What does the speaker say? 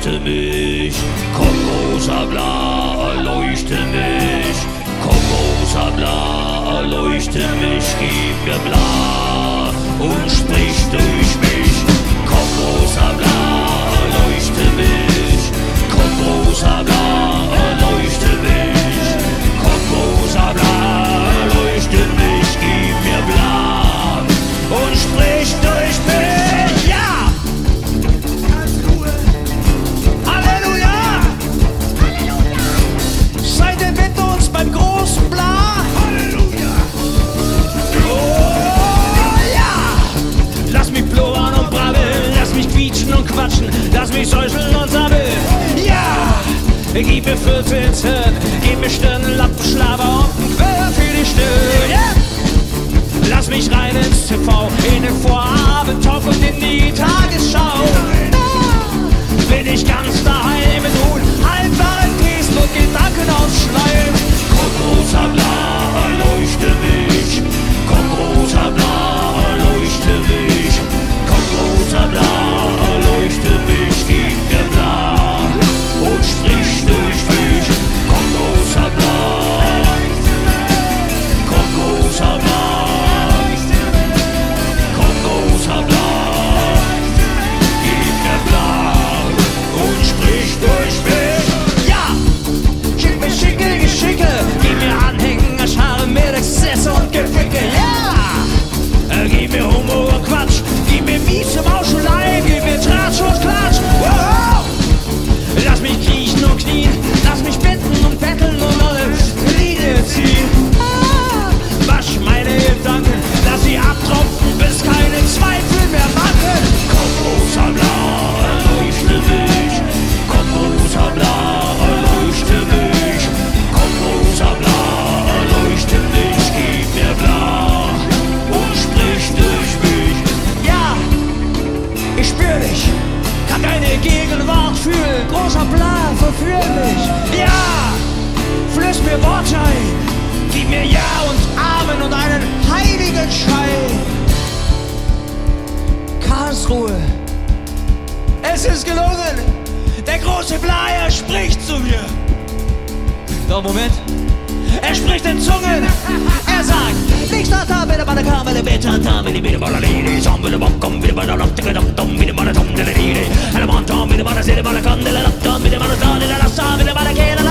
erleuchte mich. Komm, großer Bla, erleuchte mich. Komm, großer Bla, erleuchte mich. Gib mir Bla und sprich durch mich. Komm, großer Bla, erleuchte mich. Komm, großer Bla, erleuchte mich. Komm, großer Bla, erleuchte mich. Gib mir Bla und sprich durch mich. Ja! Halleluja! Seid ihr mit uns beim großen Bla? Halleluja! Oh ja! Lass mich blubbern und brabbeln, lass mich quietschen und quatschen, lass mich säuseln und sabbeln. Ja! Gib mir 14 Cent, gib mir Stirn, Lappen, Schlaber und ein Quell für die Stirn. Yeah! Lass mich rein ins TV, in den Vorabendtalk und in die Tagesschau. Da bin ich ganz daheim mit Ruhen, halbwahren Thesen und Gedanken ausschneiden. Komm, großer Bla, erleuchte mich. Komm, großer Bla, erleuchte mich. Komm, großer Bla, erleuchte mich. Gib mir Bla und sprich durch mich. Komm, großer Bla, komm, großer Bla. Fühlen, großer Plan, verführ mich. Ja, flöß mir Worte ein, gib mir Ja und Amen und einen heiligen Schrei. Karlsruhe, es ist gelungen. Der große Bla, er spricht zu mir. Doch, Moment. Er spricht in Zungen. Er sagt, nicht da, bitte bei der Kamera, bitte da, bitte bei der Lady, Sam, bitte Bock, bitte bei der Lotte, bitte bei der Tom, bitte bei der Lady, bitte bei der Tom, bitte bei der Candela, bitte bei der Candela, bitte bei der Candela.